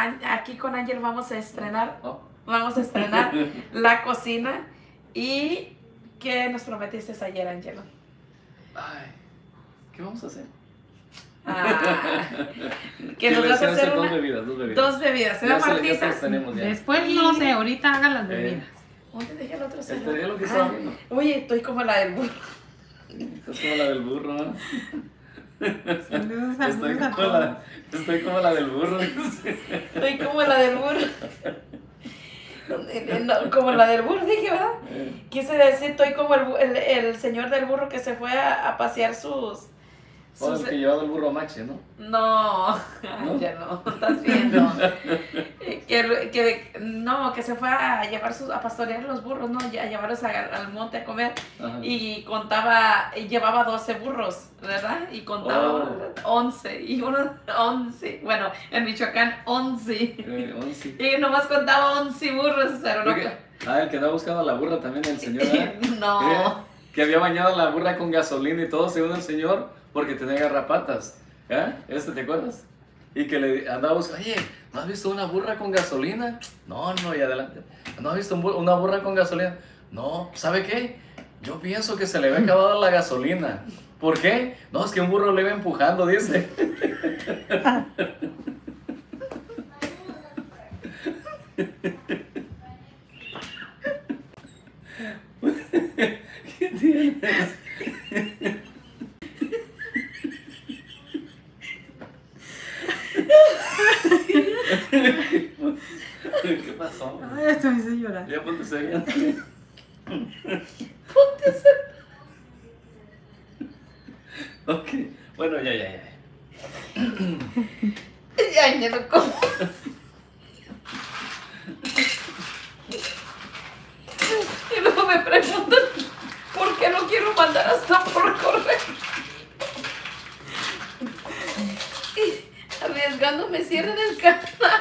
aquí con Ángel vamos a estrenar, Oh. la cocina. ¿Y qué nos prometiste ayer, Ángelo? Ay, ¿qué vamos a hacer? Que nos vas a hacer dos bebidas. Dos bebidas, una partita. Después no sé, ahorita haga las bebidas. ¿Dónde dejé el otro Te celular? digo lo que estaba viendo. Oye, estoy como la del burro. Estás como la del burro, ¿no? Saludos a todos. Estoy como la del burro. Estoy como la del burro. No, como la del burro, dije, ¿verdad? Quise decir, estoy como el señor del burro que se fue a pasear sus... El que llevaba el burro a Maxi, ¿no? No, ya no, estás viendo. Que se fue a pastorear los burros, ¿no? A llevarlos al monte a comer. Ajá. Y llevaba 12 burros, ¿verdad? Y contaba 11, y uno 11. Bueno, en Michoacán 11. 11. Y nomás contaba 11 burros, pero no. El que andaba buscando a la burra también, el señor, ¿eh? No. Que había bañado a la burra con gasolina y todo, según el señor, porque tenía garrapatas. ¿Te acuerdas? Y que le andaba buscando, oye, ¿no has visto una burra con gasolina? No, y adelante. ¿No has visto una burra con gasolina? No, ¿sabe qué? Yo pienso que se le había acabado la gasolina. ¿Por qué? No, es que un burro le iba empujando, dice. ¿Qué tienes? ¿Qué pasó? Ay, esto me hizo llorar. Ya ponte seria. Ponte seria. Ok, bueno, ya. Ya no como. Y luego me preguntan por qué no quiero mandar hasta por correo. Y arriesgándome cierren el canal.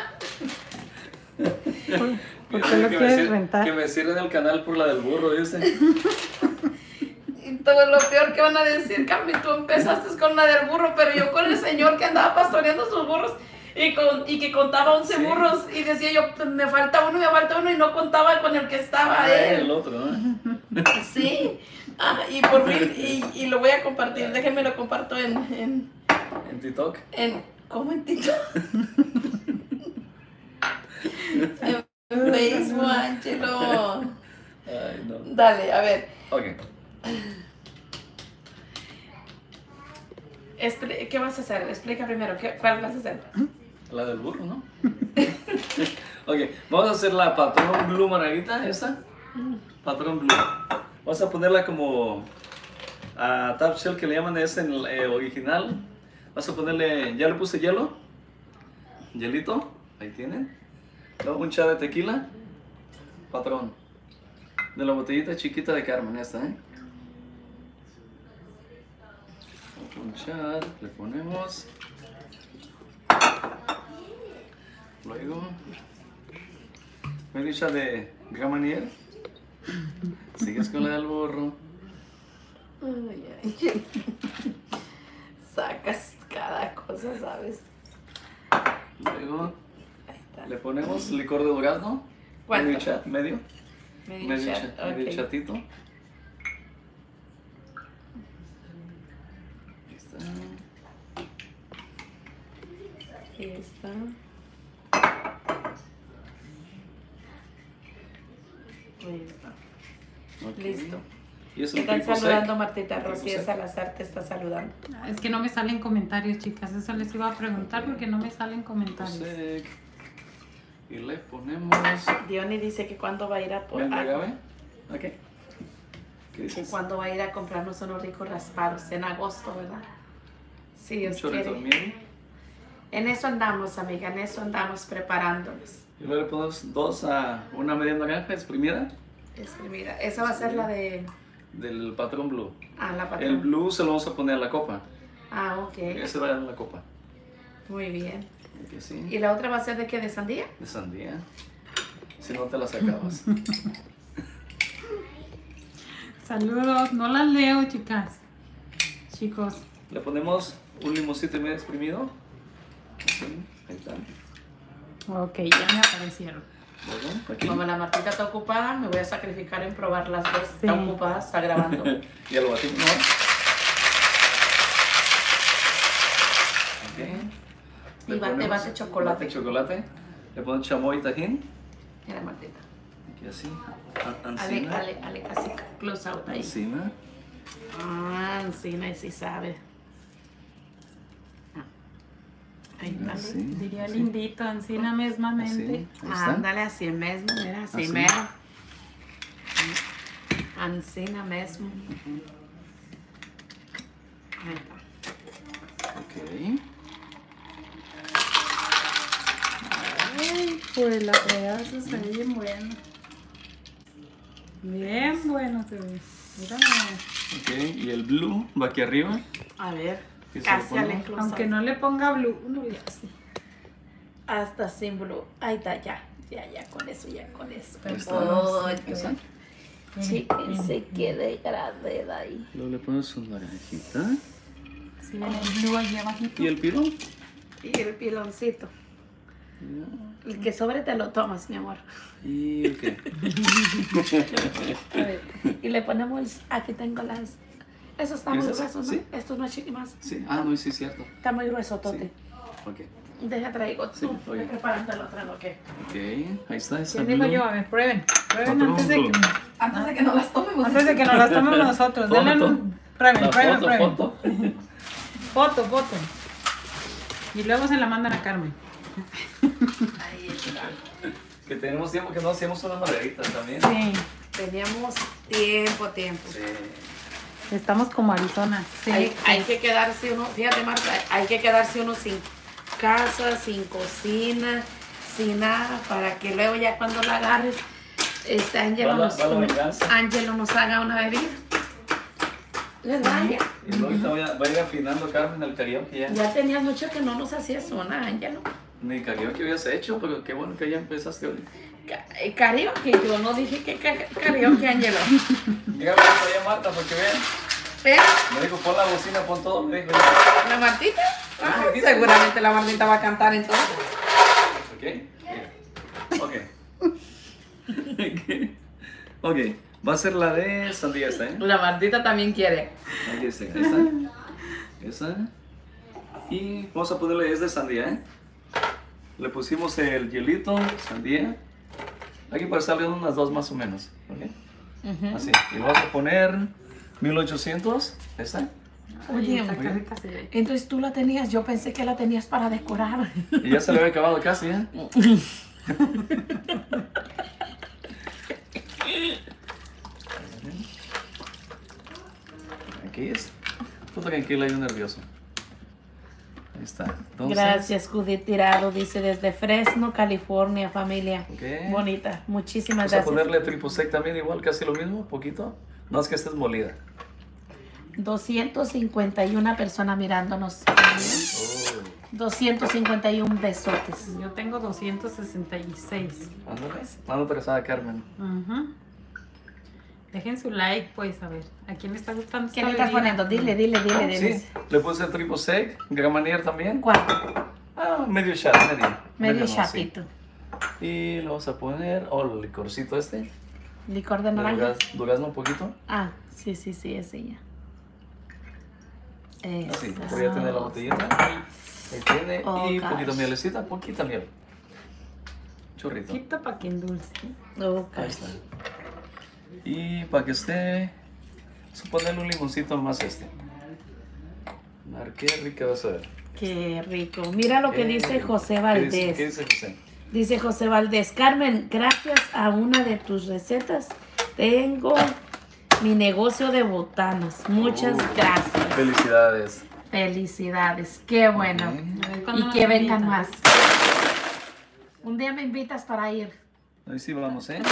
¿Por qué lo quieres rentar? Que me cierren el canal por la del burro, dice. Y todo lo peor que van a decir, Carmen, tú empezaste con la del burro, pero yo con el señor que andaba pastoreando sus burros y que contaba 11 burros y decía yo, pues, me falta uno y no contaba con el que estaba él. El otro, ¿no? Sí. Y por fin, y lo voy a compartir, déjenme lo comparto en TikTok. ¿Cómo en TikTok? En Facebook, Ángelo. Ay, no. Dale, a ver. Ok. ¿Qué vas a hacer? Explica primero, ¿cuál vas a hacer? La del burro, ¿no? Ok, vamos a hacer la patrón blue margarita, esa. Patrón blue. Vamos a ponerla como a top shell, que le llaman, es en el original. Vamos a ponerle, ya le puse hielo. Hielito, ahí tienen. Luego un shot de tequila. Patrón. De la botellita chiquita de Carmen, esta, Un shot, le ponemos. Luego medio shot de Gamanier. Sigues con la del burro. Ay. Sacas cada cosa, ¿sabes? Luego le ponemos licor de durazno. ¿Cuánto? Medio chat, medio Okay. chatito. Ahí está. Ahí está. Ahí está. Okay. Listo. Y eso Te lo están pico saludando, sec. Martita. Pico Rocío sec. Salazar te está saludando. Es que no me salen comentarios, chicas. Eso les iba a preguntar porque no me salen comentarios. Sec. Y le ponemos Diony dice que cuándo va a ir a miel de agave. Ok. ¿Qué dices? cuándo va a ir a comprarnos unos ricos raspados en agosto, ¿verdad? Sí, Un Dios chorrito de quiere. miel. En eso andamos, amiga, en eso andamos preparándonos. Y luego le ponemos una media naranja exprimida Mira, esa va a ser la de... del patrón blue. la patrón. El blue se lo vamos a poner a la copa. Ok. Ese va en la copa. Muy bien. Aquí sí. ¿Y la otra va a ser de qué? ¿De sandía? De sandía. Si no te la sacabas. Saludos. No las leo, chicas. Chicos. Le ponemos un limoncito y medio exprimido. Así, ahí está. Ok, ya me aparecieron. Bueno, aquí. Como la Martita está ocupada, me voy a sacrificar en probar las dos. Sí. Está ocupada, está grabando. Y el batimos, ¿no? Ok. Y Le bate ponemos chocolate. Bate chocolate. Le ponemos chamoy y tajín. Mira, Martita. Aquí así. Ale, Ancina. ale, casi close out ahí. Ancina. Ah, encina, y sí sabe. Ahí está. Así. Diría así. lindito, encina mesmamente. Así. Ahí está. Ándale, así mismo, mira, así Así. mero. Encina mismo. Ahí está. Ok. Ay, pues la fregada se ve bien bueno. Bien bueno se ve. Mírame. Ok. Y el blue va aquí arriba. A ver, ¿Qué se casi le al pone? close Aunque out. no le ponga blue, uno ya sí. Hasta símbolo. Ahí está, ya, con eso, con eso. Ahí está. Oh, Esa. chiquen, se quede grande ahí. Luego le pones una naranjita. Sí, ven el blue allí abajito. ¿Y el pilón? Y el piloncito. El que sobre te lo tomas, mi amor. ¿Y el qué? A ver, y le ponemos, aquí tengo las, eso está muy ¿Esas? grueso, ¿no? Sí. Esto no es chiquimas, Sí. Ah, no, sí es cierto. está muy grueso, Tote. Sí. Ok. Deja traigo Sí, tú, oye. preparando el otro, ¿no? ¿Qué? Ok. Ahí está esa ¿Quién digo blue. yo? A ver, prueben. Prueben Patrón antes de que, blue. Antes de que nos las tomemos. antes de que nos las tomemos nosotros. Foto. Denle un... Prueben, La prueben, foto, prueben. foto. Foto. Y luego se la mandan a Carmen. Ahí está. Que tenemos tiempo que no hacíamos unas margaritas también. Sí. Teníamos tiempo. Sí. Estamos como Arizona. Sí. Hay que quedarse uno, fíjate Marta, hay que quedarse uno sin casa, sin cocina, sin nada, para que luego ya cuando la agarres, Ángelo Va la venganza. Ángelo nos haga una bebida. ¿Verdad? Y luego ahorita va a ir afinando Carmen el karaoke ya. Ya tenías mucho que no nos hacías una, Ángelo. Ni karaoke habías hecho, pero qué bueno que ya empezaste hoy. Karaoke, yo no dije que karaoke, Ángelo. Dígame eso ya, Marta, porque vean. ¿Ves? Me dijo, pon la bocina, pon todo. Me dijo, ¿La Martita? Ah, seguramente la Martita va a cantar entonces. ok. Ok. Ok. Va a ser la de sandía esta, ¿eh? La Martita también quiere. Ahí está. Esa. Y vamos a ponerle es de sandía, ¿eh? Le pusimos el hielito, sandía. Aquí para salir unas dos más o menos. ¿Ok? Así. Y le vamos a poner 1800. ¿Esta? Oye, Está que rica se ve. entonces tú la tenías, yo pensé que la tenías para decorar. Y ya se le había acabado casi, ¿eh? Aquí es. Tú tranquila, yo nervioso. Ahí está. Entonces, Gracias, Judith Tirado, dice desde Fresno, California, familia. Ok. Bonita, muchísimas Vamos a gracias. ponerle triple sec también igual, casi lo mismo, poquito. No es que estés molida. 251 personas mirándonos. 251 besotes. Yo tengo 266. Ándale. Mándate a Carmen. Ujú. Dejen su like, pues, a ver. ¿A quién le está gustando ¿Qué esta le estás bebida? poniendo? Dile. Sí, le puse triple sec, gramanier también. ¿Cuánto? Ah, medio shot, Medio no, sí. chapito. Y le vamos a poner, el licorcito este. Licor de De naranja. durazno un poquito. Ah, sí, ese ya. Así, Eso. voy a tener la botellita. Ahí tiene. Oh, y gosh. poquito mielecita, poquita miel. Chorrito. Quita para que endulce. Oh, Ahí está. Y para que esté, vamos a ponerle un limoncito más este. A ver qué rica va a ser. qué rico. Mira lo que dice José ¿Qué Valdés. dice José? Dice José Valdés, Carmen, gracias a una de tus recetas tengo mi negocio de botanas. Muchas gracias. Felicidades. Felicidades, qué bueno. A ver, ¿cuándo Y nos que vengan invitan? más. Un día me invitas para ir. Ahí sí vamos, ¿eh?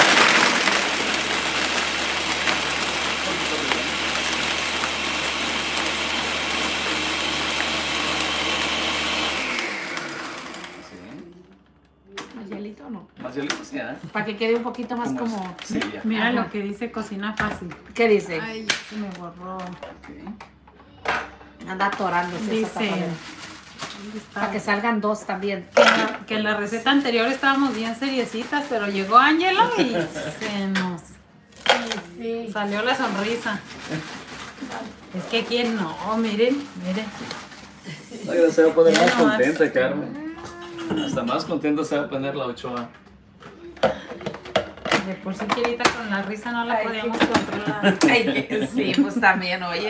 ¿Más hielito o no? Más hielito, sí, ¿eh? Para que quede un poquito más como... Sí, ya. Mira Ajá. lo que dice cocina fácil. ¿Qué dice? Ay, se me borró. Ok. Anda atorándose esa Dice, tapadera. Para que salgan dos también. Que en la receta anterior estábamos bien seriecitas, pero llegó Ángelo y se nos Sí. salió la sonrisa. Es que quién no, miren. No, ya se va a poner Ya más nomás. contenta, Carmen. Hasta más contenta se va a poner la Ochoa. De por sí Quirita con la risa no la Ay, podíamos controlar. Ay, sí, pues también, oye.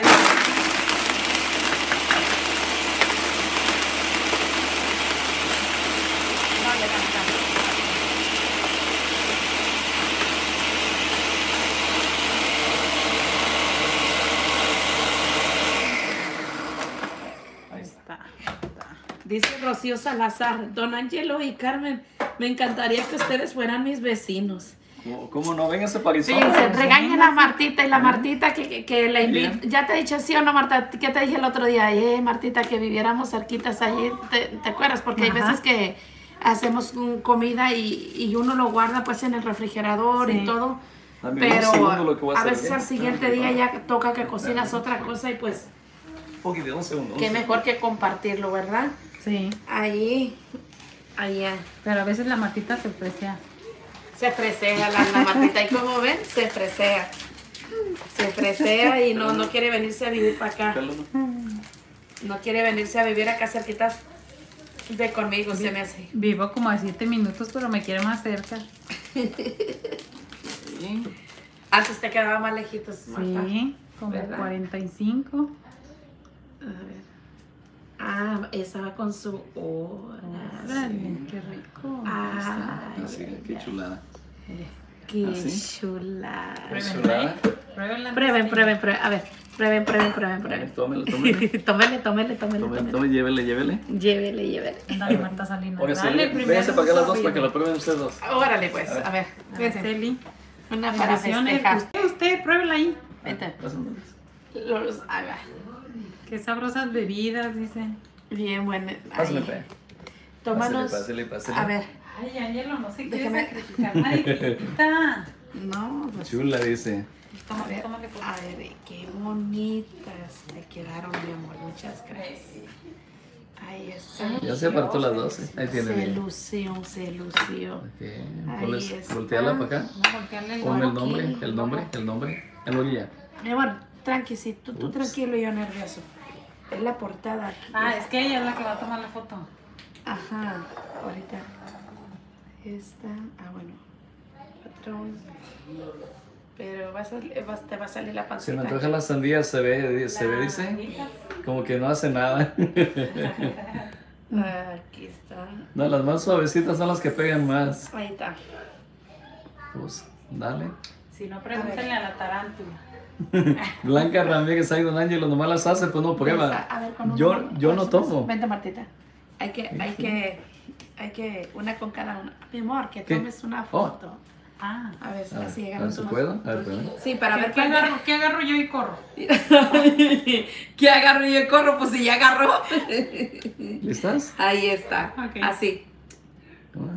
Ahí está. Dice Rocío Salazar, Don Ángelo y Carmen, me encantaría que ustedes fueran mis vecinos. ¿Cómo no? Véngase para Arizona. Fíjense, regañen a Martita y la Martita que la invita. Bien. Ya te he dicho sí o no, Marta, ¿qué te dije el otro día? Martita, que viviéramos cerquitas allí, ¿te acuerdas? Porque hay Ajá. veces que hacemos comida y uno lo guarda pues en el refrigerador Sí. y todo. Dame un segundo lo que voy Pero a a hacer veces aquí. al siguiente día ya toca que cocinas otra cosa y pues Un poquito, un segundo. qué mejor que compartirlo, ¿verdad? Sí, Ahí, pero a veces la Martita se precia. se fresea la Martita y como ven, se fresea. Se fresea y no quiere venirse a vivir para acá. No quiere venirse a vivir acá cerquitas de conmigo, se me hace. Vivo como a 7 minutos, pero me quiere más cerca. Antes te quedaba más lejitos, Marta. Sí, como ¿Verdad? 45. A ver. Ah, estaba con su hora. Órale, qué rico. Ah, Así, qué chulada. qué ¿Ah, sí? chulada. Qué chulada. Pruébenla. Prueben. A ver, prueben. Tómelo, tómelo. Tómele. Tome, llévele. Llévele. Dale, Marta Salinas. Oiga, sí, Dale primero. véngase para acá las dos Sofía. para que la prueben ustedes dos. Órale, pues, a ver. A ver, Vente. Celi. Una para Bendiciones. festejar. Usted, pruébela ahí. Vente. Pásame. Ahí va. Qué sabrosas bebidas, dice. Bien, bueno. Pásame, ahí. pe. Tómanos. Pásale. A ver. Ay, Ángelo, no se quiere Déjame- sacrificar nadie. Quita. No, pues. Chula, dice. A Tómale, ver, tómale. por a ver, qué bonitas te quedaron, mi amor. Muchas gracias. Ahí está. Ya se apartó las 12. Ahí tiene Se bien. lució. Ok, Ahí ponles, está. volteala para acá. No, voltearle el Ponme el ojo. nombre. En la orilla. Mi amor, tranqui, sí, tú Ups. tranquilo, yo nervioso. Es la portada aquí. Ah, es que ella es la que va a tomar la foto. Ajá, ahorita. Esta, bueno. Patrón. Pero te va a salir la Se pancita. me antoja la sandía, se ve, dice. Como que no hace nada. Aquí está. No, las más suavecitas son las que pegan más. Ahí está. Pues, dale. Si no, pregúntenle a la tarántula. Blanca Ramírez, ahí Don Ángelo nomás las hace, pues no prueba. A ver, con Yo una- no tomo. Vente, Martita. Hay que, una con cada una. Mi amor, que ¿Qué? tomes una Oh. foto. Ah. A ver, A ver, así a ver agarras si unas- puedo. A ver, perdón. Sí, para ver ¿Qué agarro yo y corro? ¿Qué agarro yo y corro? Pues si ya agarró. ¿Listas? Ahí está. Ok. Así. Una.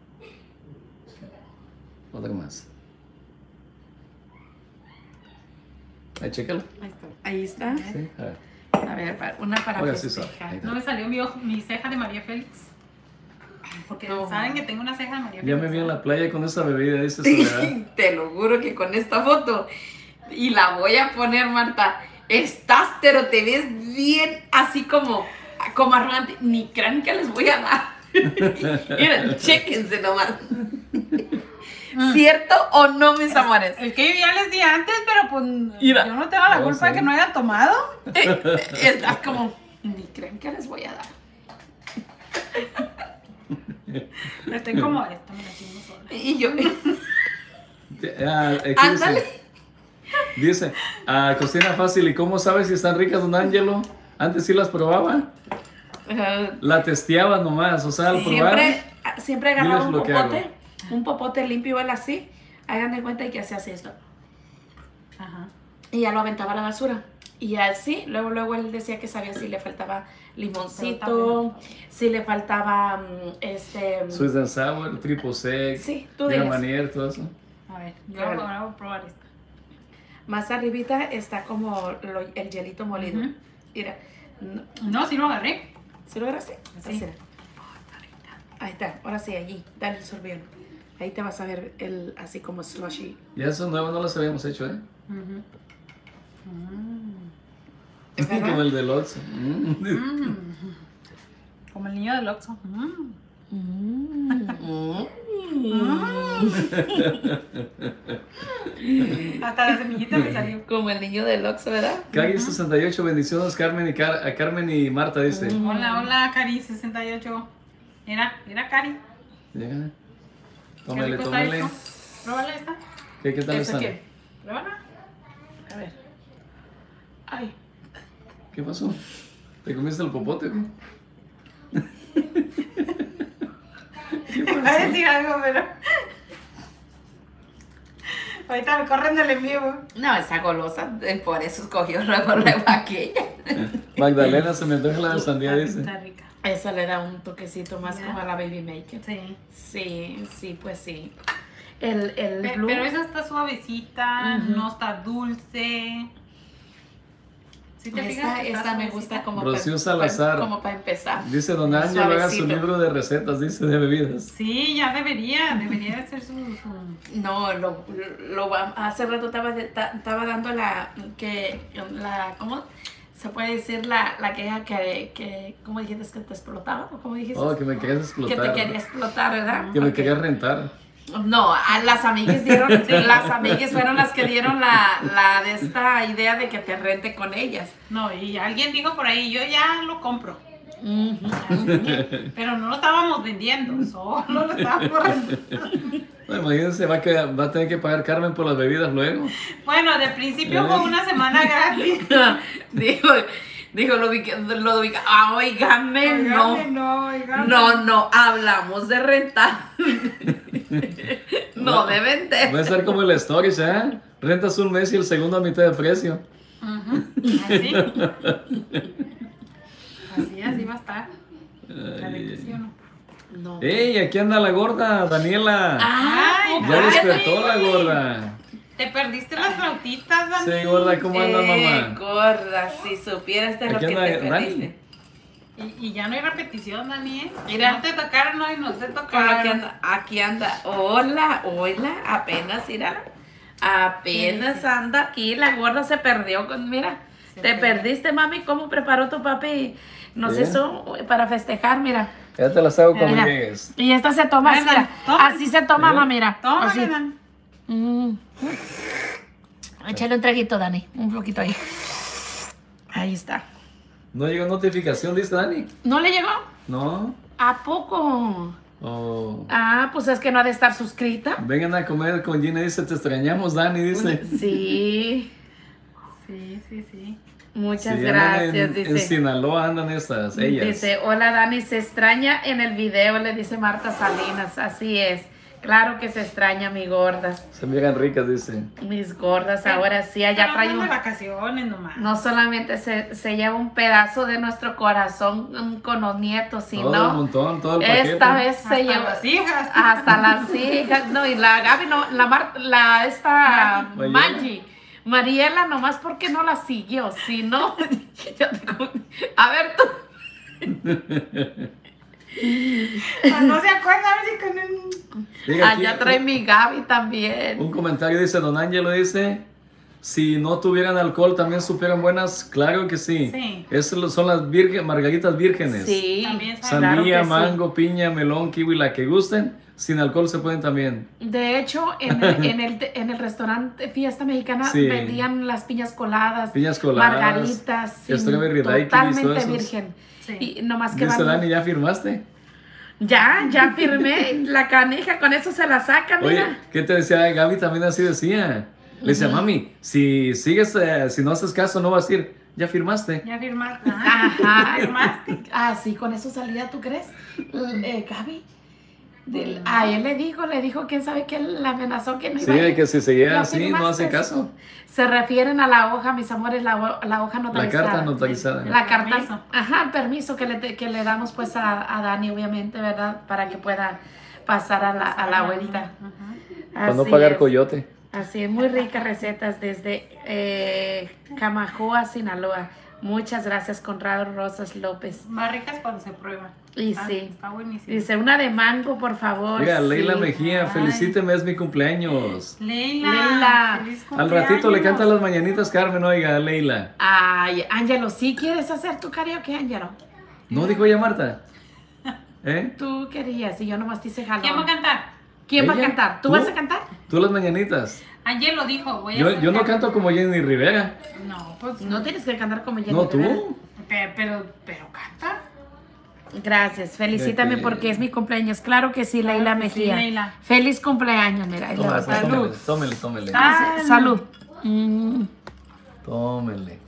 Otra más. Ahí, chécalo. Ahí está. Ahí está. Sí, a ver. A ver, una para Oiga, sí, suave. festejar. Ahí está. No me salió mi ceja de María Félix. Porque No. saben que tengo una ceja de María Ya Félix. me vi en la playa con esa bebida, dice Soledad. Te lo juro que con esta foto, y la voy a poner, Marta, estás, pero te ves bien así como arrogante. Ni crean que les voy a dar. Miren, chéquense nomás. ¿Cierto o no, mis amores? El que yo ya les di antes, pero pues Mira. yo no tengo la Oh, culpa de sí. que no hayan tomado. Estás como, ni crean que les voy a dar. Estoy como esto, me la chingo sola. Y yo, Aquí ándale. dice, cocina fácil. ¿Y cómo sabes si están ricas, Don Ángelo? Antes sí las probaba. La testeaba nomás, o sea, al probar. Siempre agarraba Diles lo que hago. un popote limpio igual así. Hagan de cuenta que se hace esto. Ajá. Y ya lo aventaba a la basura. Y así, luego él decía que sabía si le faltaba limoncito, si le faltaba Sweet and sour, triple sec, Sí, tú diles. manier, todo eso. A ver, yo Claro. ahora voy a probar esta. Más arribita está como el hielito molido. Ujú. Mira, No, sí lo agarré. ¿Sí lo agarraste? Sí. Así. Ahí está, ahora sí, allí, dale el sorbete. Ahí te vas a ver el, así como slushy. Y eso nuevo no los habíamos hecho, ¿eh? Ujú. ¿Verdad? Como el del Oxxo. Como el niño del Oxxo. Hasta la semillita me salió. Como el niño del Oxxo, ¿verdad? Cagui 68, bendiciones Carmen y a Carmen y Marta dice. Hola, hola, Cari 68. Mira, Cari. Llega. Qué Tómale, rico está tómale. esto. Pruébala esta. ¿Qué tal ¿Eso están? qué? Pruébala. A ver. Ay. ¿Qué pasó? ¿Te comiste el popote o qué? Voy a decir algo, pero. Ahorita me corren del en vivo. No, esa golosa, por eso escogió luego aquella. Magdalena se me antoja la de sandía, dice. Está rica. Esa le da un toquecito más Ya. como a la Baby Maker. Sí. Sí, pues sí. El blue. Pero esa está suavecita, Ujú. no está dulce. ¿Sí te fijas que está esta me suavecita? gusta como Rocío Salazar. como para empezar. Dice Don Ángel, haga su Suavecito. libro de recetas, dice, de bebidas. Sí, ya debería de hacer su... No, hace rato estaba dando ¿cómo se puede decir la queja que ¿cómo dijiste que te explotaba? ¿O cómo dijiste? Oh, que me querías Que explotar. te quería explotar, ¿verdad? Que me Ok. querías rentar. No, a las amigas las amigas fueron las que dieron la de esta idea de que te rente con ellas. No, y alguien dijo por ahí, yo ya lo compro. Ujú. Así es que- pero no lo estábamos vendiendo, solo lo estábamos rentando. No, imagínense, va a tener que pagar Carmen por las bebidas luego. Bueno, de principio fue una semana gratis. Dijo, lo ubica, oígame, no. Óigame. No, hablamos de rentar. No de vender. Va a ser como el Stories, ¿eh? Rentas un mes y el segundo a mitad de precio. Ujú, así va a estar. La elección. No. ¡Ey! Aquí anda la gorda, Daniela. Ay, Ya Dani. despertó la gorda. Te perdiste las flautitas, Dani. Sí, gorda, ¿cómo anda, mamá? Gorda, si supieras de lo Aquí que anda te Dani. perdiste. Y ya no hay repetición, Dani, ¿eh? Mira. No te tocaron hoy, no te Con lo que tocaron. anda, aquí anda. Hola, apenas, mira. Apenas Sí. anda aquí. La gorda se perdió. Mira, Se te perdió. perdiste, mami. ¿Cómo preparó tu papi? Nos Bien. hizo para festejar, mira. Ya te las hago cuando Mira. llegues. Y esta se toma Ay, así, mira. toma. Así se toma, Mira. mamá, mira. Tómale, Así. Dani. Échale un traguito, Dani. Un poquito ahí. Ahí está. No llegó notificación, dice Dani. ¿No le llegó? No. ¿A poco? Oh. Ah, pues es que no ha de estar suscrita. Vengan a comer con Gina, dice, te extrañamos, Dani, dice. Sí. Sí. Muchas Sí, andan gracias, en dice. Sinaloa andan estas, ellas. Dice, hola Dani, se extraña en el video, le dice Marta Salinas. Así es. Claro que se extraña, mi gordas. Se miran ricas, dice. Mis gordas, ahora sí, allá Pero trae andan de un... vacaciones nomás. No solamente se lleva un pedazo de nuestro corazón con los nietos, Todo el sino montón, todo el paquete. esta vez Hasta se lleva las hijas. hasta las hijas. No, y la Gaby, no, esta Mariela. Maggie. Mariela, nomás porque no la siguió, si no, a ver tú. No se acuerda, a ver si con el... Diga aquí, Allá trae mi Gaby también. un comentario dice, Don Ángelo dice, si no tuvieran alcohol también supieran buenas, claro que sí. Sí. Esas son las margaritas vírgenes. Sí, También sabe. claro Sandía, que sí. mango, piña, melón, kiwi, la que gusten, sin alcohol se pueden también. De hecho, en el restaurante Fiesta Mexicana Sí. vendían las piñas coladas, Piñas coladas, margaritas, sin- strawberry daiquiris, totalmente todos esos. virgen. Sí. Y nomás que Dice van- Dani, ¿ya firmaste? Ya firmé la canija, con eso se la saca, Oye, mira. ¿qué te decía? Gaby también así decía. Le decía, mami, si sigues, si no haces caso, no vas a ir. ¿Ya firmaste? Ya firmaste. Ajá. Firmaste. Ah, sí, con eso salía, ¿tú crees? Gaby. A él le dijo, quién sabe que la amenazó que no iba a Sí, ir. que si seguía ¿Ya así, no firmaste? hace caso. Se refieren a la hoja, mis amores, la hoja notarizada. La carta notarizada. La carta, Permiso. ajá, el permiso que le damos pues a Dani, obviamente, ¿verdad? Para que pueda pasar a la vuelta. Ujú. Para no Así pagar es. coyote. Así es, muy ricas recetas desde Camajoa, Sinaloa. Muchas gracias, Conrado Rosas López. Más ricas cuando se prueban. Y sí. Está buenísimo. Dice, una de mango, por favor. Oiga, Leila Sí. Mejía, Ay. felicíteme, es mi cumpleaños. Leila. Feliz Al ratito le cumpleaños. canta las mañanitas, Carmen, oiga, Leila. Ay, Ángelo, ¿sí quieres hacer tu karaoke, Ángelo? ¿No dijo ella Marta? ¿Eh? Tú querías y yo nomás te hice jalón. ¿Quién va a cantar? ¿Quién va a ¿Ella? cantar? ¿Tú ¿Tú? vas a cantar? Tú las mañanitas. Ayer lo dijo. Voy a Yo no sacar- canto como Jenny Rivera. No, pues. No tienes que cantar como Jenny No, Rivera. tú. Pero canta. Gracias, felicítame Ok. porque es mi cumpleaños. Claro que sí, Leila que sí, Mejía. Leila. Feliz cumpleaños, mira. ahí le Toma, vas a dar. tómele, tómele, tómele. Salud. Mm, Tómele.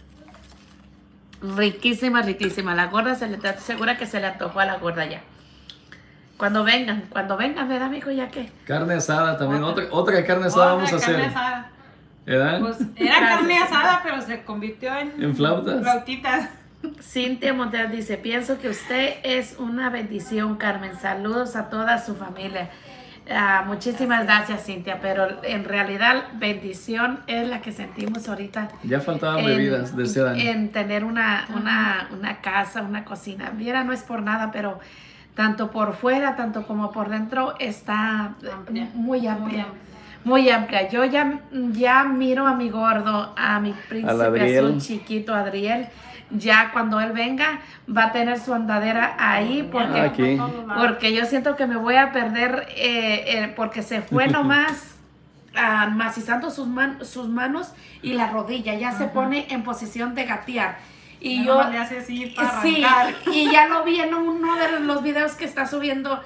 riquísima, riquísima. La gorda segura que se le antojó a la gorda ya. Cuando vengan, ¿verdad, mijo? ¿Ya qué? Carne asada también. Otra carne asada vamos a Otra carne hacer. asada. ¿Verdad? Pues era Gracias. carne asada, pero se convirtió ¿En flautas? flautitas. Cintia Montes dice, pienso que usted es una bendición, Carmen. Saludos a toda su familia. Muchísimas gracias, Cintia, pero en realidad bendición es la que sentimos ahorita Ya faltaban en- bebidas de ese año. en tener una casa, una cocina. Viera, no es por nada, pero tanto por fuera, tanto como por dentro está Amplia. muy amplia. Muy Muy amplia. Yo ya miro a mi gordo, a mi príncipe Adriel. azul chiquito, Adriel. Ya cuando él venga va a tener su andadera ahí porque, Aquí. porque yo siento que me voy a perder porque se fue nomás macizando sus manos y la rodilla. Ya se pone en posición de gatear. Y yo le hace así para sí, arrancar. y ya lo vi en uno de los videos que está subiendo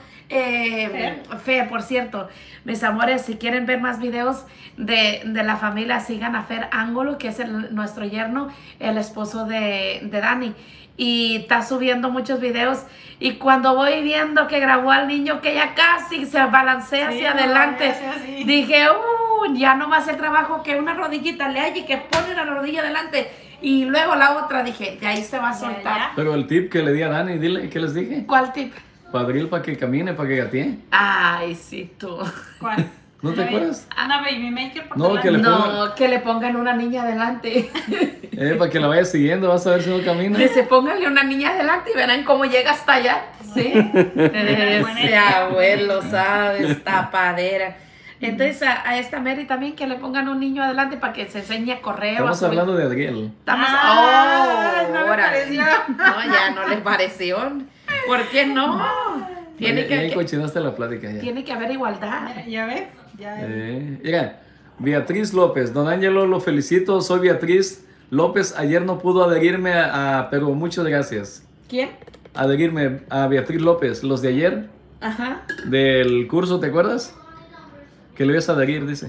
Fer, por cierto. Mis amores, si quieren ver más videos de la familia, sigan a Fer Ángulo, que es nuestro yerno, el esposo de Dani. Y está subiendo muchos videos. Y cuando voy viendo que grabó al niño que ya casi se balancea Sí, hacia no, adelante, ya hace así. dije, ya no más el trabajo que una rodillita le hay y que pone la rodilla adelante. Y luego la otra, dije, de ahí se va a soltar. ya. Pero el tip que le di a Dani, dile, ¿qué les dije? ¿Cuál tip? Padril para que camine, para que gatee. Ay, sí, tú. ¿Cuál? ¿No te acuerdas? Una baby maker por No, delante. que le ponga- No, que le pongan una niña adelante. Para que la vaya siguiendo, vas a ver si no camina. Que se pónganle una niña adelante y verán cómo llega hasta allá. Sí. Ese abuelo, ¿sabes? Tapadera. Entonces a esta Mary también que le pongan un niño adelante para que se enseñe a correr. Estamos o a subir. hablando de Adriel. Estamos... Ah, no me órale. pareció. No, ya no le pareció. ¿Por qué no? Tiene Ya que, cochinaste la plática ya. tiene que haber igualdad. ¿Ya ves? Ya. Mira, Beatriz López, don Ángelo, lo felicito, soy Beatriz López, ayer no pudo adherirme pero muchas gracias. ¿Quién? Adherirme a Beatriz López, los de ayer, Ajá. del curso, ¿te acuerdas? Que le ibas a adherir, dice.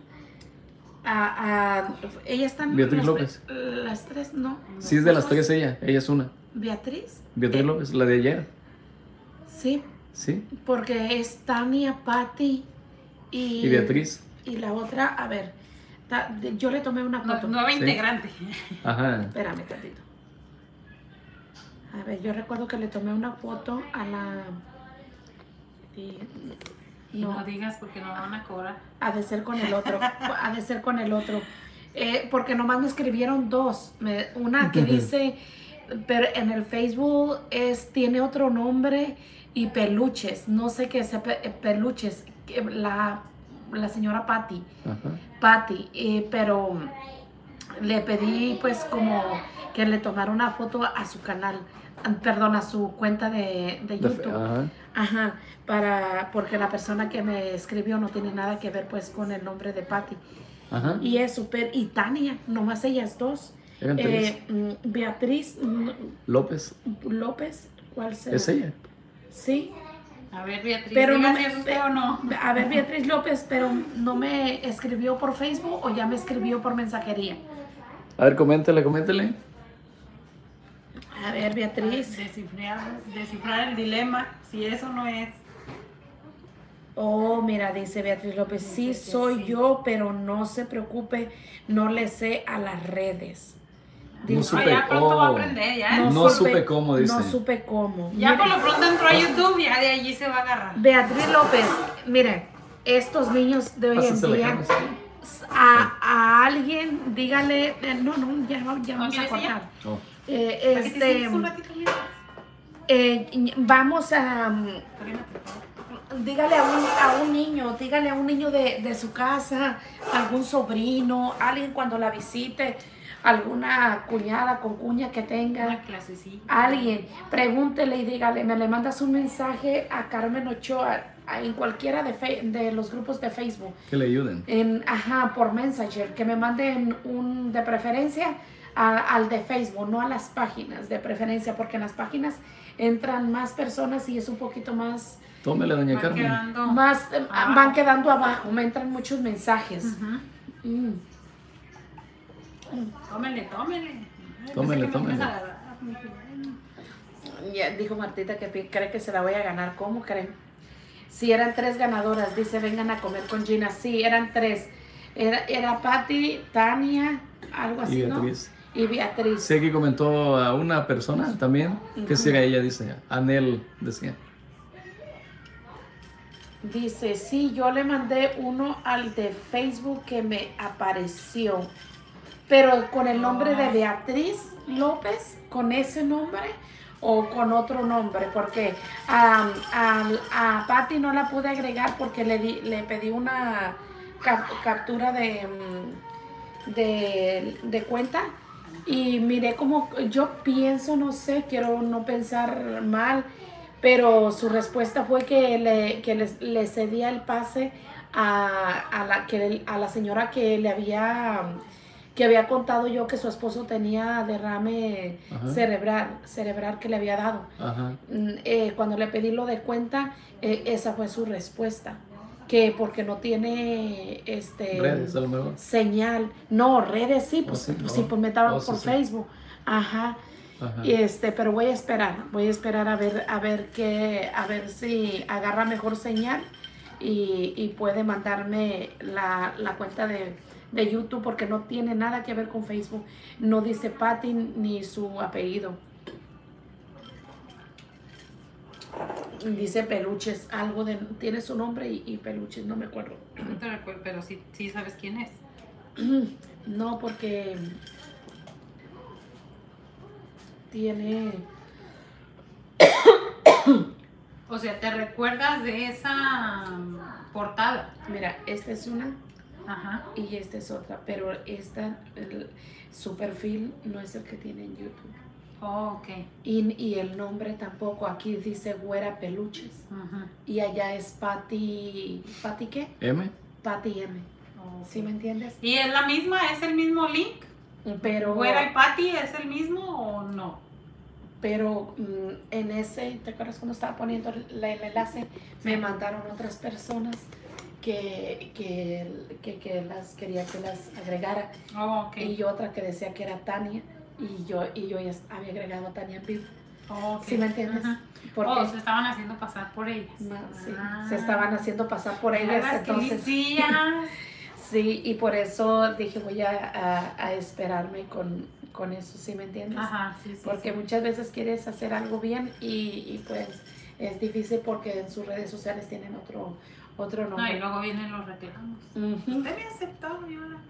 Ella está en Beatriz las, López. Las tres, no. Sí, es de las tres ella es una. ¿Beatriz? Beatriz López, la de ayer, Sí, ¿sí? porque es Tania, Patti Y Beatriz, Y la otra, a ver, yo le tomé una foto. Nueva Sí. integrante. ajá. Espérame tantito. A ver, yo recuerdo que le tomé una foto a la... Y No. no digas porque no van a cobrar. Ha de ser con el otro. Ha de ser con el otro. Porque nomás me escribieron dos. Una que dice, pero en el Facebook tiene otro nombre y peluches. No sé qué es peluches. La señora Patti. Ajá. Patti. Pero le pedí pues como que le tomara una foto a su canal. Perdón, a su cuenta de YouTube. Ajá. Ajá, porque la persona que me escribió no tiene nada que ver pues con el nombre de Patti. Ajá. Y es súper, y Tania, nomás ellas dos. Eran tres. Beatriz López, López, ¿cuál será? es ella. Sí, A ver, Beatriz, pero no diga me, si es usted o no. a ver, Beatriz López, pero no me escribió por Facebook o ya me escribió por mensajería. A ver, coméntele. A ver, Beatriz. Descifrar el dilema, si eso no es. Oh, mira, dice Beatriz López, sí Dice que soy sí. yo, pero no se preocupe, no le sé a las redes. No Dice, supe. Ya pronto va a Oh. aprender, ya. No supe cómo, dice. No supe cómo. Ya por Mire, lo pronto entró a YouTube, ya de allí se va a agarrar. Beatriz López, miren, estos niños de hoy en Pásasela, día, Carmen, sí. a alguien, dígale, no, ya vamos ¿No a quieres cortar. Oh. ¿Para qué te sientes un ratito mientras? Vamos a... Corina, por favor. Dígale a un niño, dígale a un niño de su casa, algún sobrino, alguien cuando la visite, alguna cuñada con cuña que tenga, Una clasecita. alguien, pregúntele y dígale, me le mandas un mensaje a Carmen Ochoa en cualquiera de los grupos de Facebook, Que le ayuden. por Messenger, que me manden de preferencia al de Facebook, no a las páginas, de preferencia, porque en las páginas entran más personas y es un poquito más... Tómele, doña Van Carmen. quedando van abajo. quedando abajo, me entran muchos mensajes. Ujú. Mm. Tómele. Tómele, Pensé que me tómele. ibas a agarrar. Ya dijo Martita que cree que se la voy a ganar. ¿Cómo creen? Sí, eran 3 ganadoras. Dice, vengan a comer con Gina. Sí, eran 3. Era Patti, Tania, algo así, Y ¿no? Beatriz. Y Beatriz. Sé que comentó a una persona también, que si era ella, dice, Anel, decía. Dice, sí, yo le mandé uno al de Facebook que me apareció. Pero con el nombre de Beatriz López, con ese nombre o con otro nombre, porque a Patti no la pude agregar porque le pedí una captura de cuenta y miré como yo pienso, no sé, quiero no pensar mal, pero su respuesta fue que le cedía el pase a la señora que había contado yo que su esposo tenía derrame Ajá. cerebral que le había dado. Ajá. Cuando le pedí lo de cuenta, esa fue su respuesta, que porque no tiene Redes, a lo mejor. señal, no, redes sí, pues sí, sí, pues me estaban sí, por sí. Facebook, ajá. Ajá. Pero voy a esperar a ver si agarra mejor señal y puede mandarme la cuenta de YouTube, porque no tiene nada que ver con Facebook, no dice Patti ni su apellido, dice Peluches, tiene su nombre y Peluches, no me acuerdo. No te recuerdo, pero sí sabes quién es. No, porque tiene... O sea, ¿te recuerdas de esa portada? Mira, esta es una Ajá. y esta es otra, pero su perfil no es el que tiene en YouTube. Oh, ok. Y el nombre tampoco, aquí dice Güera Peluches. Ajá. Y allá es Patti... ¿Patti qué? M. Patti M. Ok. ¿Sí me entiendes? ¿Y es la misma? ¿Es el mismo link? Pero... ¿Güera y Patti es el mismo o no? Pero en ese, ¿te acuerdas cuando estaba poniendo el enlace? Me mandaron otras personas que las quería que las agregara. Oh, ok. Y otra que decía que era Tania. Y yo ya había agregado a Tania en vivo. Oh, ok. ¿Sí me entiendes? Ajá. Porque Oh, se estaban haciendo pasar por ellas. no, sí, Ah. se estaban haciendo pasar por Mira ellas. las que Entonces, listillas. sí, y por eso dije voy a esperarme con eso, ¿sí me entiendes? Ajá, sí. Porque muchas veces quieres hacer algo bien y pues es difícil porque en sus redes sociales tienen otro No, nombre. y luego vienen los reclamos. Ujú. Usted me aceptó, yo la...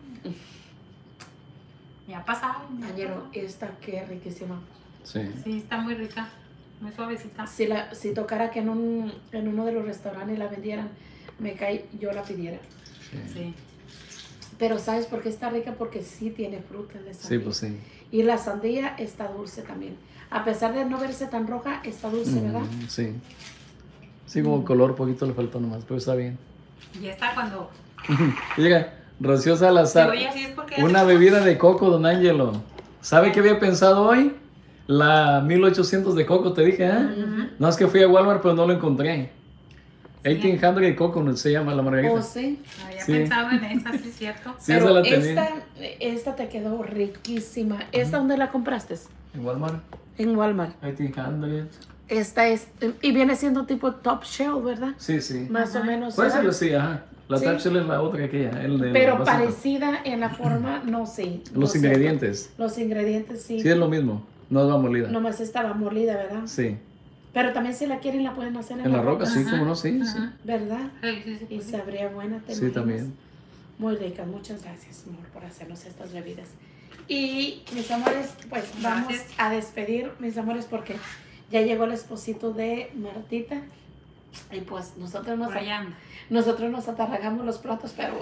Me ha pasado. me ha Añero, pasado. esta que riquísima. Sí. Sí, está muy rica. Muy suavecita. Si tocara que en uno de los restaurantes la vendieran, yo la pidiera. Sí. Pero ¿sabes por qué está rica? Porque sí tiene fruta de sandía. Sí, pues sí. Y la sandía está dulce también. A pesar de no verse tan roja, está dulce, ¿verdad? Sí. Sí, como color poquito le faltó nomás, pero está bien. Y esta cuando... Llega, Rocío Salazar. Oye, así es porque... Una bebida de coco, don Ángelo. ¿Sabe qué había pensado hoy? La 1800 de coco, te dije, ¿eh? Ujú. No, es que fui a Walmart, pero no lo encontré. 1800 de coco se llama la margarita. Oh, sí. Había Sí. pensado en esa, sí es cierto. Sí, esa Pero la tenía. esta te quedó riquísima. ¿Esta dónde la compraste? En Walmart. En Walmart. 1800. Esta es, y viene siendo tipo top shelf, ¿verdad? Sí, sí. Más o menos. Puede ¿verdad? ser, sí, ajá. La Sí. Top Shell es la otra que aquella. El de Pero vasito. parecida en la forma, no sé. Los no sé. ingredientes. Los ingredientes, sí. Sí, es lo mismo. No va molida. Nomás estaba molida, ¿verdad? Sí. Pero también si la quieren la pueden hacer En la roca, sí, como no, sí. Sí, Ajá. ¿verdad? Sí, Y sí. sabría buena, ¿te sí imaginas? también. Muy rica. Muchas gracias, amor, por hacernos estas bebidas. Y mis amores, pues vamos Gracias. a despedir, mis amores, porque ya llegó el esposito de Martita. Y pues nosotros Por allá anda. nos atarragamos los platos, pero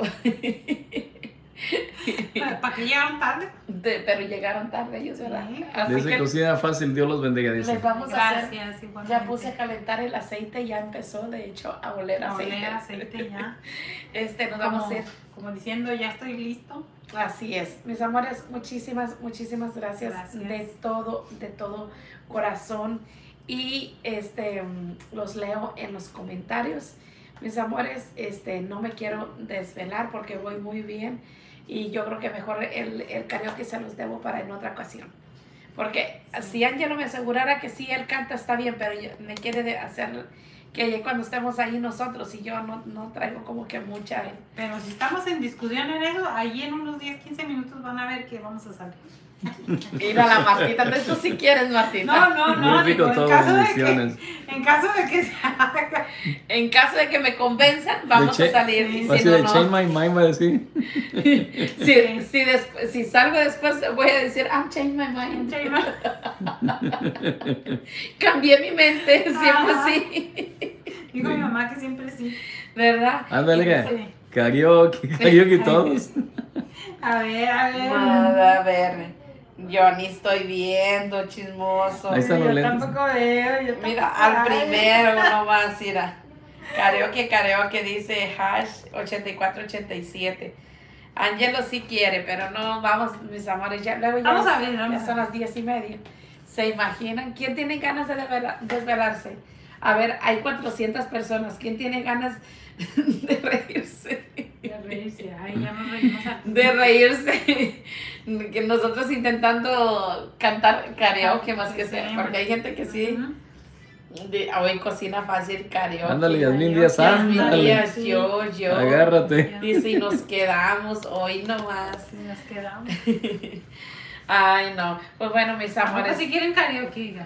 ¿Para que llegaron tarde? pero llegaron tarde ellos, ¿verdad? Sí. Así Dice que cocina fácil, Dios los bendiga, dice. les vamos a hacer. Gracias, igualmente. Ya puse a calentar el aceite, ya empezó, de hecho, a oler aceite. Olé aceite ya. Nos vamos a Como, hacer. como diciendo, ya estoy listo. Así es, mis amores, muchísimas gracias, Gracias. de todo corazón. Y los leo en los comentarios. Mis amores, no me quiero desvelar porque voy muy bien. Y yo creo que mejor el karaoke se los debo para en otra ocasión. Porque si Angelo me asegurara que sí, él canta, está bien, pero me quiere hacer que cuando estemos ahí nosotros y yo no traigo como que mucha... Pero si estamos en discusión en eso, ahí en unos 10, 15 minutos van a ver que vamos a salir. Ir a la Martita, entonces tú sí quieres, Martita. No, Muy rico digo, todo, bendiciones. en caso de que se haga. En caso de que me convenzan, vamos a salir. sí, Y Va a si ser no, de no. Change My Mind, va a decir. Si salgo después, voy a decir, I'm changed my mind. Cambié mi mente, siempre Ajá. sí. Digo mi mamá que siempre sí. ¿Verdad? Ándale, que Sí. karaoke todos. A ver. Nada, a ver. Yo ni estoy viendo, chismoso. Ahí están los Yo lentes. tampoco veo. Yo Mira, tampoco- al Ay. primero nomás, mira. Karaoke dice hash 8487. Angelo sí quiere, pero no, vamos, mis amores, ya luego ya, Vamos a ver, ya vamos son a las 10:30. ¿Se imaginan? ¿Quién tiene ganas de desvelarse? A ver, hay 400 personas. ¿Quién tiene ganas de reírse? De reírse. Ay, ya nos reímos a De reírse. Que nosotros intentando cantar karaoke más que Sí, sea, hombre. porque hay gente que sí. Ujú. Hoy cocina fácil karaoke. Ándale, Yasmín Yo Díaz, quiero- ándale. Díaz, Sí. yo. Agárrate. Y si nos quedamos hoy nomás. Sí, nos quedamos. Ay, no. Pues bueno, mis Ahora amores. si quieren karaoke, diga.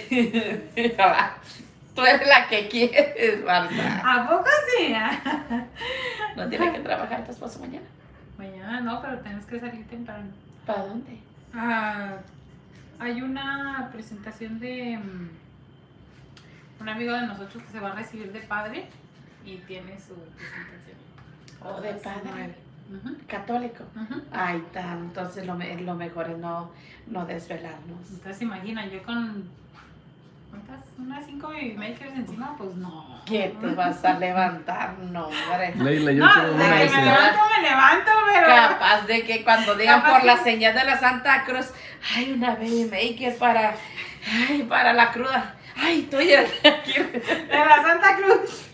Tú eres la que quieres, Marta. ¿A poco sí? ¿No tiene que trabajar tu esposo mañana? Mañana no, pero tienes que salir temprano. ¿Para dónde? Hay una presentación de un amigo de nosotros que se va a recibir de padre y tiene su presentación. Oh, de padre. Ujú, Católico. ujú. Ay, entonces lo mejor es no desvelarnos. Entonces imagina, yo con ¿cuántas? Unas 5 baby makers encima, pues no. ¿Qué te vas a levantar? No, hombre. Leila, yo No, quiero de una que dice. me levanto, pero... Capaz de que cuando digan Capaz por que- la señal de la Santa Cruz, hay una baby maker para la cruda. Ay, estoy aquí. De la Santa Cruz.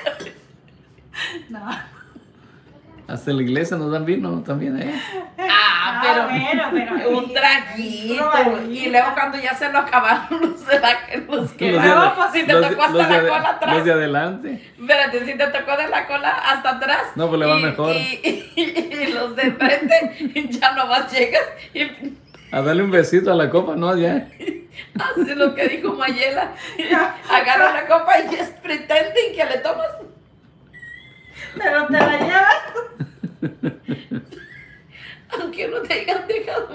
No. Hasta en la iglesia nos dan vino también, ¿eh? Pero bueno, un traguito. probadito. Y luego cuando ya se lo acabaron, los que Los luego, de- pues si te los de- tocó hasta los la de- cola atrás. Los de adelante. Espérate, si te tocó de la cola hasta atrás. No, pues le va y- mejor. Y los de enfrente, ya nomás llegas y A darle un besito a la copa, ¿no? Ya. hace lo que dijo Mayela. Agarra la copa y es pretending que le tomas. Pero te la llevas. Aunque no te hayan dejado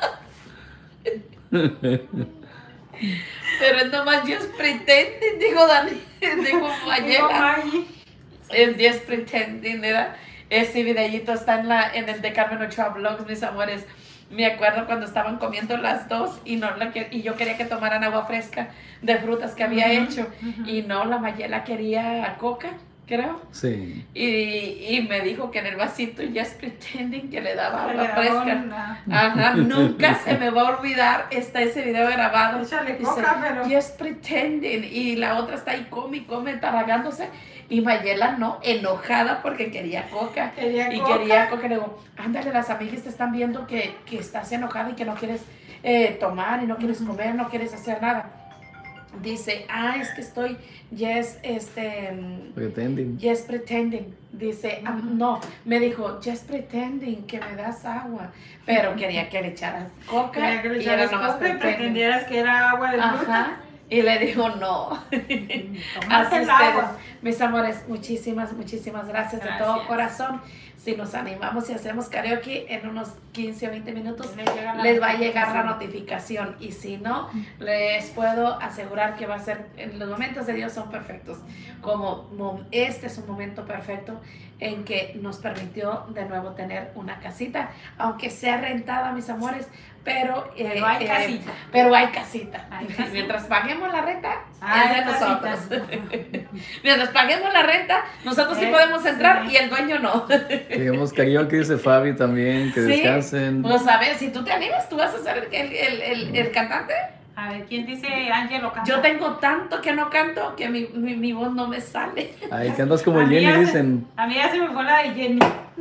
nada. Pero es nomás just pretending, dijo Dani, dijo Digo, Mayela. Maggie. Es just pretending, ¿verdad? Ese videíto está en el de Carmen Ochoa Vlogs, mis amores. Me acuerdo cuando estaban comiendo las dos y y yo quería que tomaran agua fresca de frutas que había hecho. Y no, la Mayela quería coca, creo. Sí. Y me dijo que en el vasito just pretending que le daba Le agua daba fresca. una- Ajá, nunca se me va a olvidar, está ese video grabado. Échale Dice, coca, pero... just pretending. Y la otra está ahí, come, taragándose. Y Mayela no, enojada porque quería coca. Quería Y coca. quería coca. Le digo, ándale, las amigas te están viendo que estás enojada y que no quieres tomar y no quieres comer, no quieres hacer nada. Dice, es que estoy, Pretending. just pretending. Dice, no, me dijo, just pretending que me das agua. Pero quería que le echaras coca. Quería que le y era echaras nomás coca y pretending. pretendieras que era agua de fruta. Ajá. Y le dijo, no. Tómate Así el ustedes, agua. Mis amores, muchísimas gracias de todo Gracias. corazón. Si nos animamos y hacemos karaoke en unos 15 o 20 minutos, Les les va a llegar la notificación. Y si no, les puedo asegurar que va a ser, en los momentos de Dios son perfectos. Este es un momento perfecto en que nos permitió de nuevo tener una casita, aunque sea rentada, mis amores, pero hay casita. pero hay casita. Hay casita. Mientras paguemos la renta, Hay es de casita. nosotros. Mientras paguemos la renta, nosotros sí Sí, podemos entrar sí. y el dueño no. Digamos karaoke, dice Fabi también, que Sí. descansen. Pues a ver, si tú te animas, tú vas a ser el cantante. A ver, ¿quién dice Ángelo canta? Yo tengo tanto que no canto que mi voz no me sale. Ay, que andas como A mí Jenny, ya se- dicen. A mí ya se me fue la de Jenny.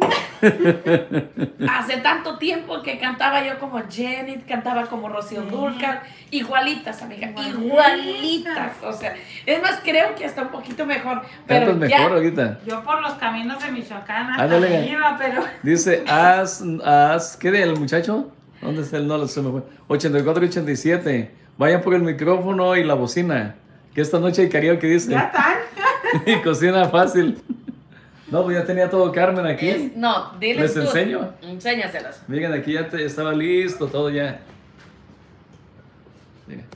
Hace tanto tiempo que cantaba yo como Jenny, cantaba como Rocío Dúrcal, igualitas, amiga, igualitas. O sea, es más, creo que hasta un poquito mejor. Pero Cantas ya, mejor ahorita. Yo por los caminos de Michoacán hasta Ándale. arriba, pero Dice, ¿qué de el muchacho? ¿Dónde está el no? Se me fue. 8487. Vayan por el micrófono y la bocina. Que esta noche hay karaoke, dice. ya están. Y cocina fácil. No, pues ya tenía todo Carmen aquí. no, diles ¿Les tú. enseño? Enséñaselas. Miren, aquí ya estaba listo todo ya. Mira.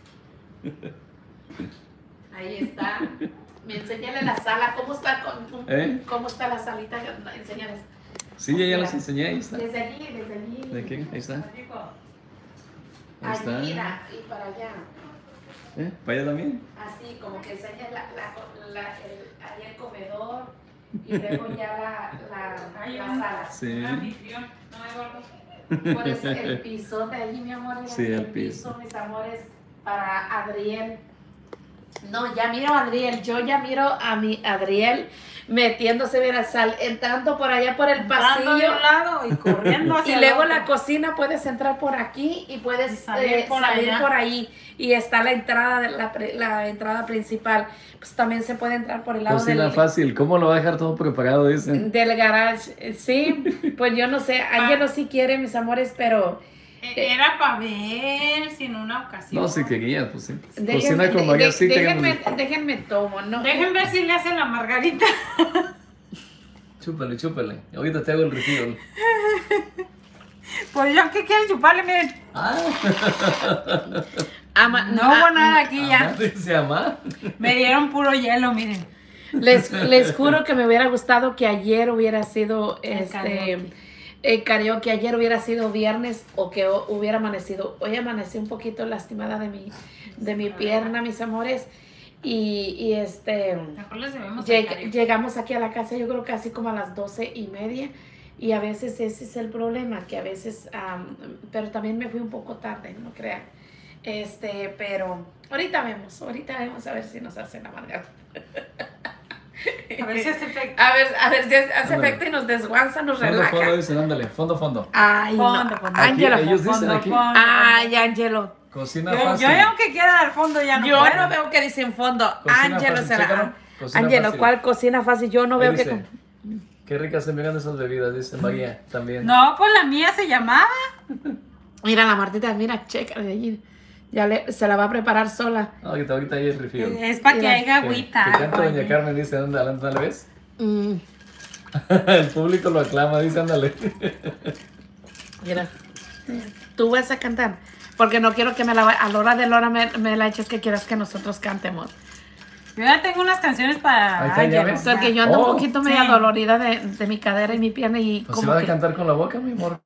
Ahí está. Me enséñale la sala. ¿Cómo está, ¿Cómo está la salita? Enséñales. Sí, ya les enseñé, ahí está. Desde allí, desde allí. ¿De qué? Ahí está. Ahí está. Allí, mira, y para allá. ¿Para allá también? Así, como que enseñas ahí el comedor y luego ya la sala. Sí. Un anfitrión, no me gordo. Por eso el piso de allí, mi amor. Sí, el piso. Mis amores, para Adriel. No, ya miro a Adriel. Yo ya miro a mi Adriel metiéndose, mira, entrando por allá por el Entrando de pasillo. un lado y corriendo Y hacia el luego otro. la cocina, puedes entrar por aquí y puedes Y salir por salir allá. por ahí. Y está la entrada, la entrada principal. Pues también se puede entrar por el lado Cocina fácil. ¿Cómo lo va a dejar todo preparado? Dicen. del garage. Sí, pues yo no sé. Ángelo sí quiere, mis amores, pero Era para ver si en una ocasión. No, si querías, pues sí. déjenme, Cocina con María, sí queremos. déjenme tomo, ¿no? Dejen ver si le hacen la margarita. Chúpale, chúpale. Ahorita te hago el review. Pues yo, ¿qué quieres chuparle? Miren. No hubo nada aquí ya. Dice Amá. Me dieron puro hielo, miren. Les juro que me hubiera gustado que ayer hubiera sido karaoke, ayer hubiera sido viernes o que hubiera amanecido. Hoy amanecí un poquito lastimada de mi pierna, mis amores. Y Mejor les debemos el karaoke. llegamos aquí a la casa, yo creo casi como a las 12:30. Y a veces ese es el problema, que a veces, pero también me fui un poco tarde, no crean. Pero ahorita vemos a ver si nos hacen la margarita. A ver si hace efecto. A ver si hace Ándale. efecto y nos desguanza, nos Fondo, relaja. fondo, dicen, ándale. Fondo, fondo. Ay, Fondo, no. fondo. Ángelo. Aquí, ellos dicen aquí. Ay, Ángelo. Cocina Yo fácil. aunque quiera al fondo ya no Yo puedo. no veo que dicen fondo. Cocina Ángelo fácil, será. chécalo. Cocina Ángelo, fácil. ¿cuál cocina fácil? Yo no Ahí veo que. dice, qué ricas se miran esas bebidas, dice María también. No, pues la mía se llamaba. Mira la Martita, mira, checa de allí. Se la va a preparar sola. Ahorita hay el refill. Es para que Mira, haya Que agüita. canta algo doña allí. Carmen, dice, ándale, ándale, ¿ves? Mm, El público lo aclama, dice, ándale. mira, tú vas a cantar. Porque no quiero que a la hora de la hora me la eches que quieras que nosotros cantemos. Yo ya tengo unas canciones para Ahí está, ya Ángelo. ves. Porque yo ando Oh, un poquito media sí. dolorida de mi cadera y mi pierna y Pues se como va a que... cantar con la boca, mi amor.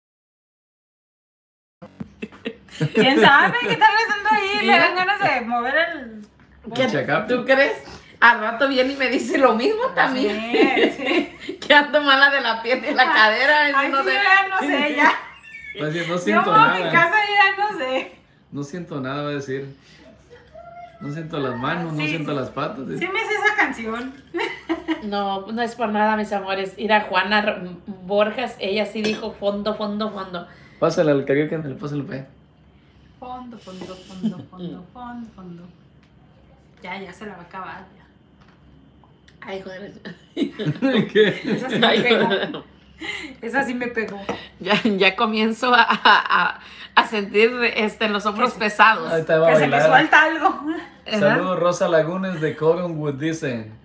¿Quién sabe qué tal vez ando ahí? Le dan ganas de mover el... ¿Qué- Checa. ¿Tú crees? Al rato viene y me dice lo mismo también. Sí. Que ando mala de la pierna y la cadera. Ay, no sí, sé. ya no sé, ya. Va a decir, no Yo siento voy a mi nada. casa y ya no sé. No siento nada, va a decir. No siento las manos, no Sí, siento sí. las patas. Sí me sé esa canción. No, no es por nada, mis amores. Ir a Juana Borjas, ella sí dijo fondo, fondo, fondo. Pásale al karaoke, ándale, pásale, pe. Fondo, fondo, fondo, fondo, fondo, fondo. Ya se la va a acabar. Ya. Ay, joder. ¿Qué? Esa sí me pegó. Esa sí me pegó. Ya comienzo a sentir los hombros pesados. Ahí te va a Que se me bailar. suelta algo. ¿Verdad? Saludos, Rosa Lagunes de Coronwood, dice.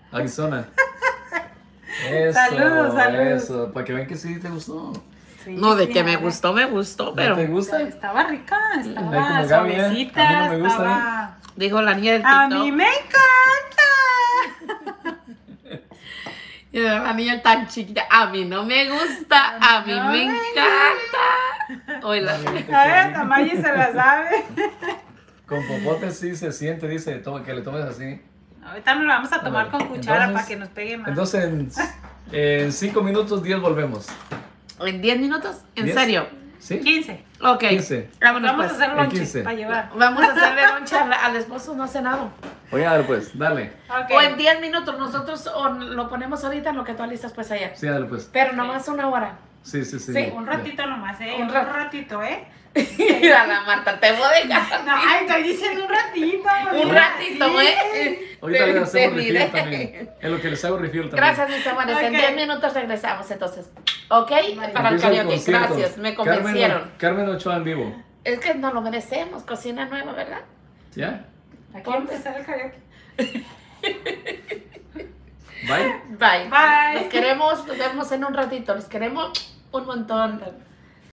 Arizona. Eso, Saludos, saludos. eso. Para que vean que sí te gustó. Sí, No, de sí, que a me ver. gustó, ¿No te gusta? Estaba rica, estaba como Gaby, ¿eh? suavecita, A mí no me gusta, estaba... Dijo la niña del A TikTok. mí me encanta. Y la niña tan chiquita. A mí no me gusta. A mí No me me encanta. Oíla. A ver, Tamayi se la sabe. Con popote sí se siente, dice, toma, que le tomes así. Ahorita nos la vamos a tomar Ándale. con cuchara Entonces- para que nos pegue más. Entonces en 5 minutos 10 volvemos. ¿En 10 minutos? ¿En 10. serio? ¿Sí? 15. Ok. 15. Vámonos Vamos a pues. hacer lonche 15. para llevar. Vamos a hacerle lonche al esposo no cenado. Oye, a ver pues, dale. Ok. O en 10 minutos. Nosotros o lo ponemos ahorita en lo que tú alistas pues allá. Sí, dale pues. Pero nomás una hora. Sí, sí, sí. Sí, Un ratito nomás, Un Un rat- ratito, Mira la Marta, te voy a dejar. No, ay, estoy diciendo un ratito. Un mira, ratito, sí. Te Ahorita les hacemos refill miré. también. Es lo que les hago refill también. Gracias, mis amores. En Ok. 10 minutos regresamos entonces. ¿Ok? Para el Empieza el karaoke. concierto. Gracias, me convencieron. Carmen Ochoa en vivo. Es que no lo merecemos. Cocina nueva, ¿verdad? ¿Ya? Aquí va a empezar el karaoke. Bye. Bye. Bye. Los queremos. Nos vemos en un ratito. Los queremos un montón.